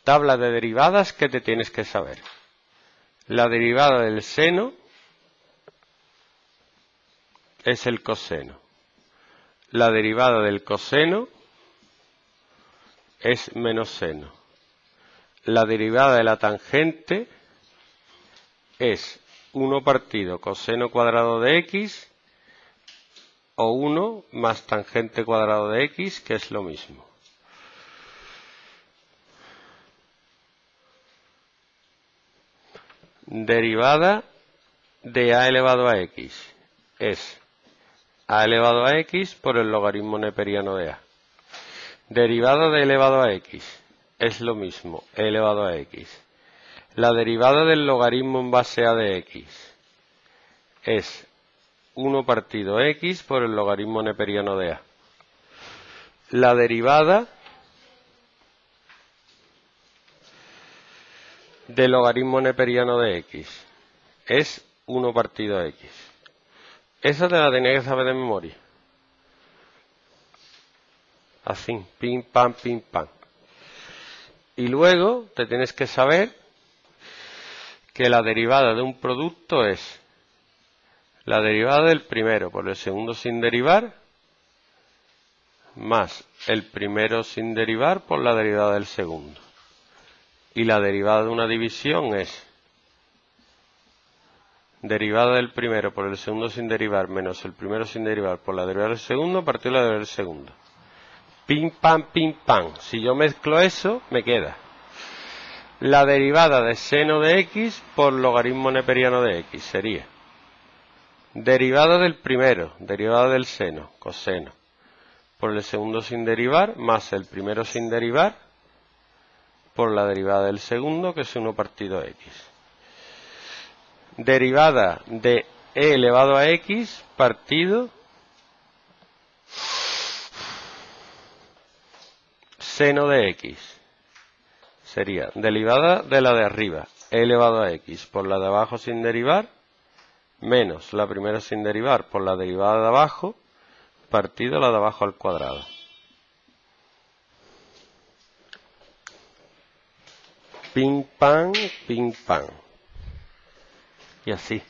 Tabla de derivadas que te tienes que saber. La derivada del seno es el coseno. La derivada del coseno es menos seno. La derivada de la tangente es 1 partido coseno cuadrado de x o 1 más tangente cuadrado de x, que es lo mismo. Derivada de a elevado a x es a elevado a x por el logaritmo neperiano de a. Derivada de elevado a x es lo mismo, e elevado a x. La derivada del logaritmo en base a de x es 1 partido x por el logaritmo neperiano de a. La derivada del logaritmo neperiano de x es 1 partido x. Esa te la tenía que saber de memoria. Así, pim, pam, pim, pam. Y luego te tienes que saber que la derivada de un producto es la derivada del primero por el segundo sin derivar más el primero sin derivar por la derivada del segundo. Y la derivada de una división es derivada del primero por el segundo sin derivar menos el primero sin derivar por la derivada del segundo partido de la derivada del segundo. Pim, pam, pim, pam. Si yo mezclo eso, me queda la derivada de seno de x por logaritmo neperiano de x. Sería derivada del primero, derivada del seno, coseno, por el segundo sin derivar, más el primero sin derivar, por la derivada del segundo, que es 1 partido x. Derivada de e elevado a x partido seno de x. Sería derivada de la de arriba, e elevado a x, por la de abajo sin derivar, menos la primera sin derivar por la derivada de abajo, partido la de abajo al cuadrado. Pim, pam, y así.